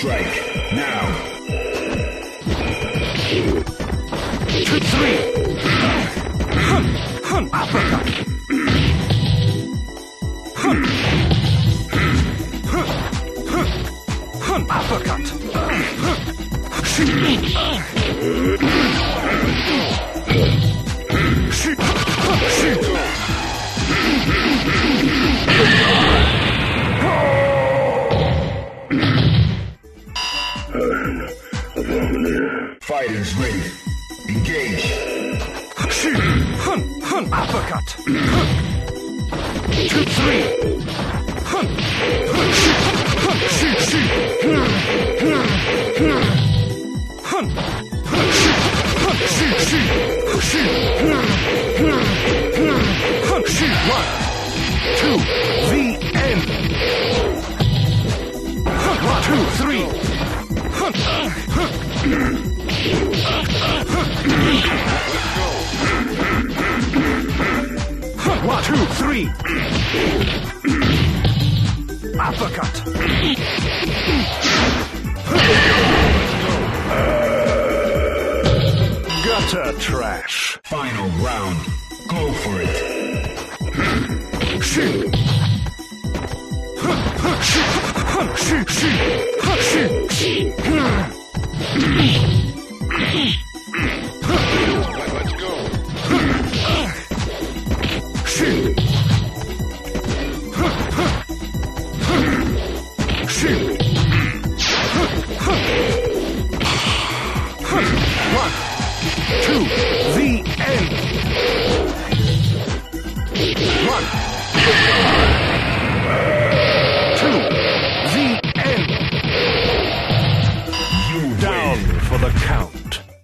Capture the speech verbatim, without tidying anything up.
Strike now. Two, three. Hun, hun, uppercut. Hun, hun, hun, hun, uppercut. Shoot. Shoot. Shoot. Fighters ready. Engage. Shoot. Hun, hun, uppercut. Hun. Two, three. Hun, hun, shoot. Hun, shoot, shoot. Hun, hun, shoot. Hun, shoot, shoot. Shoot. Hun, shoot. One, two, the end. Hun, one, two, three. Hun, hun. One, two, three. Uppercut. Gutter trash. Final round. Go for it. Shoot. Shoot. Shoot. Shoot. Shoot. Let's go. Shoot. Shoot. One, two, the end. One, two, the end. You Down win. for the count.